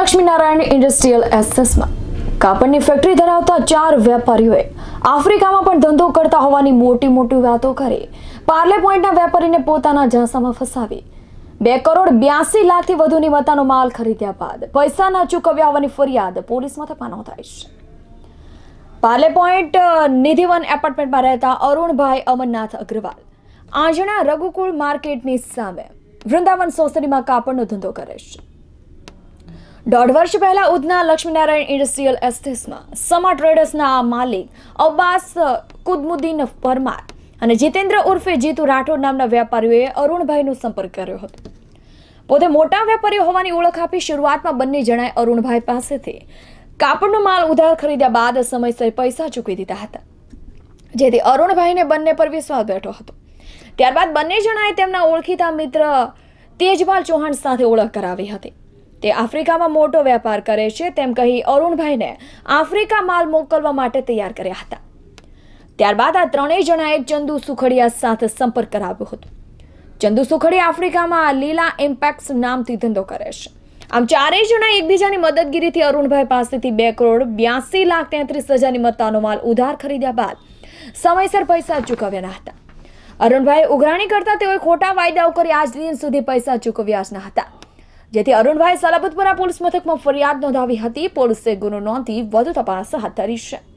Laxminarayan industrial એસેસમાં કાપડની factory ધરાવતા 4 વેપારીઓએ આફ્રિકામાં પણ ધંધો કરતા હોવાની મોટી વાતો કરી પાર્લે પોઈન્ટના વેપારીને પોતાના ઝાંસામાં ફસાવી 2 કરોડ 82 લાખથી વધુની મતાનો માલ ખરીદ્યા બાદ પૈસા ન ચૂકવ્યા હોવાની ફરિયાદ પોલીસ મથકમાં નોંધાઈ છે। પાર્લે પોઈન્ટ નિધિવન એપાર્ટમેન્ટમાં રહેતા અરુણભાઈ અમરનાથ અગ્રવાલ આંજણા રઘુકુળ માર્કેટની સામે વૃંદાવન સોસાયટીમાં કાપડનો ધંધો કરે છે। 1.5 વર્ષ પહેલા ઉધના લક્ષ્મીનારાયણ ઇન્ડસ્ટ્રીયલ એસ્ટેટમાં સમા ટ્રેડર્સના માલિક અબ્બાસ કુદમુદ્દીન પરમાર અને જીતેન્દ્ર ઉર્ફે જીતુ રાઠોડ નામના વેપારીઓએ અરુણભાઈનો સંપર્ક કર્યો હતો। પોતે મોટા વેપારીઓ હોવાની ઓળખ આપી શરૂઆતમાં બંને જણાએ અરુણભાઈ પાસેથી કાપડનો માલ ઉધાર ખરીદ્યા બાદ સમયસર પૈસા ચૂકવી દીધા હતા, જેથી અરુણભાઈને બંને પર વિશ્વાસ બેઠો હતો। ત્યારબાદ બંને જણાએ તેમના ઓળખીતા મિત્ર તેજપાલ ચૌહાણ સાથે ઓળખ કરાવી હતી। તે આફ્રિકામાં મોટો વેપાર કરે છે તેમ કહી અરુણભાઈને આફ્રિકા માલ મોકલવા માટે તૈયાર કર્યા હતા। ત્યારબાદ આ ત્રણેય જણાએ ચંદુ સુખડિયા સાથે સંપર્ક કરાવ્યો હતો। ચંદુ સુખડિયા આફ્રિકામાં લીલા ઇમ્પેક્ટ્સ નામથી ધંધો કરે છે। આમ ચારેય જણા એકબીજાની મદદગીરીથી અરુણભાઈ પાસેથી 2 કરોડ 82 લાખ 33 હજારની મત્તાનો માલ ઉધાર ખરીદ્યા બાદ સમયસર પૈસા ચૂકવ્યા ન હતા। અરુણભાઈ ઉઘરાણી કરતા તેઓએ ખોટા વાયદાઓ કરી આજ દિન સુધી પૈસા ચૂકવ્યા જ ન હતા, જેથી અરુણભાઈ સલાબતપુરા પોલીસ મથકમાં ફરિયાદ નોંધાવી હતી। પોલીસે ગુનો નોંધી વધુ તપાસ હાથ ધરી છે।